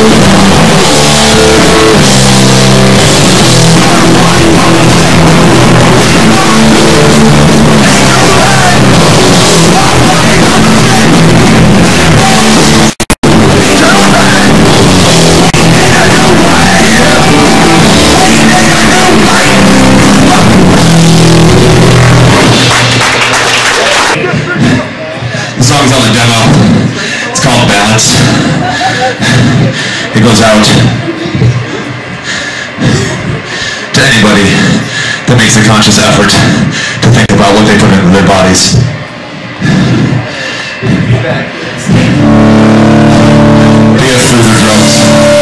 Songs on the demo. It's called Balance. It goes out to anybody that makes a conscious effort to think about what they put into their bodies. Be it food or drugs.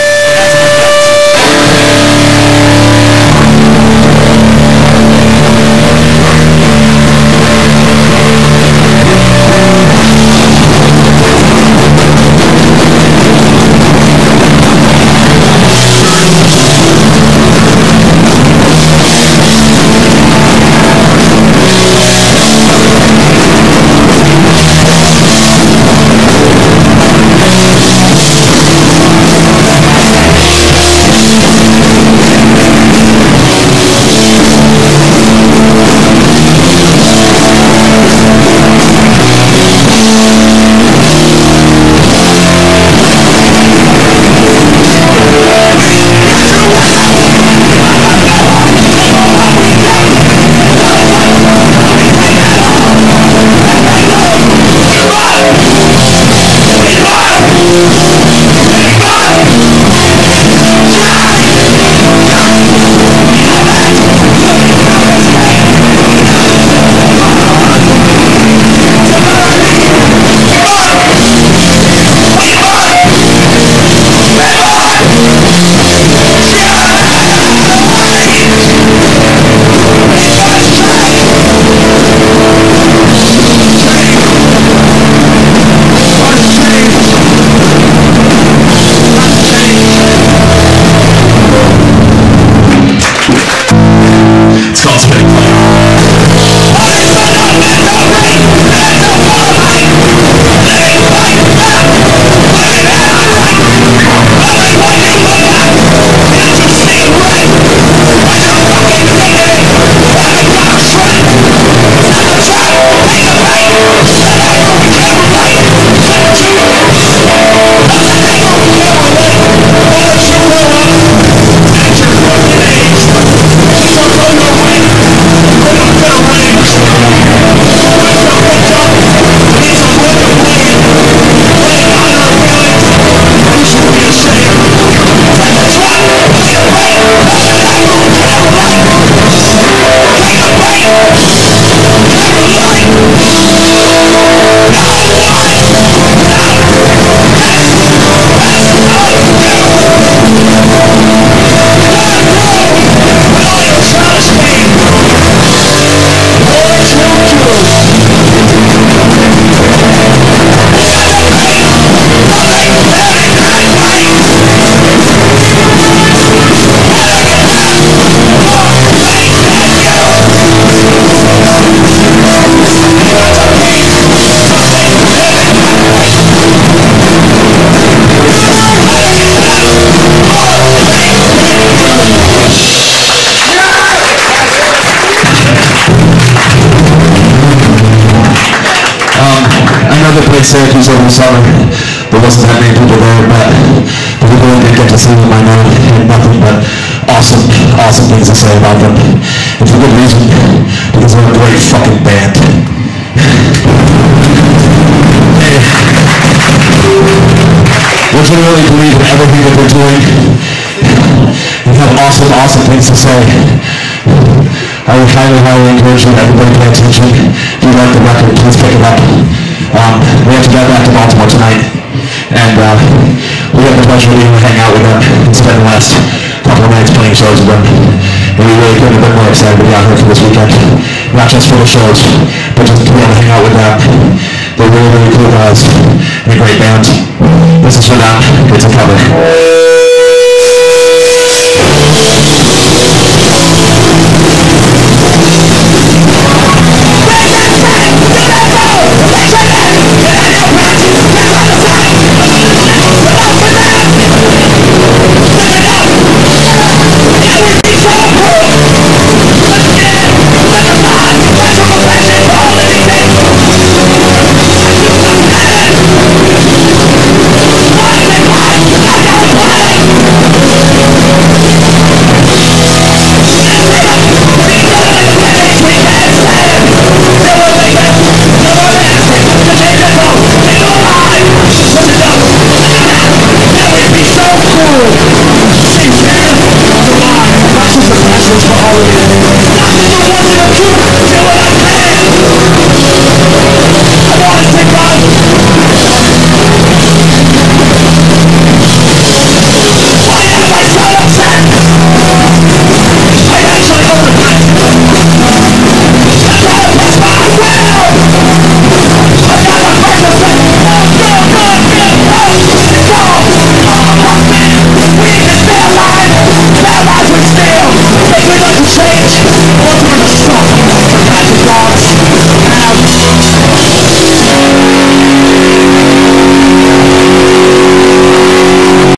Syracuse over the summer. There wasn't that many people there, but the people that did get to see them, I know, had nothing but awesome things to say about them. And for good reason, because they're a great fucking band. Hey, would you really believe in everything that they're doing? And have awesome things to say. I would highly encourage you to everybody pay attention. If you like the record, please pick it up. We have to get back to Baltimore tonight, and we have the pleasure of being able to hang out with them and spend the last couple of nights playing shows with them. And we really couldn't have been more excited to be out here for this weekend. Not just for the shows, but just to be able to hang out with them. They're really cool guys and a great band. This is for them. It's a cover.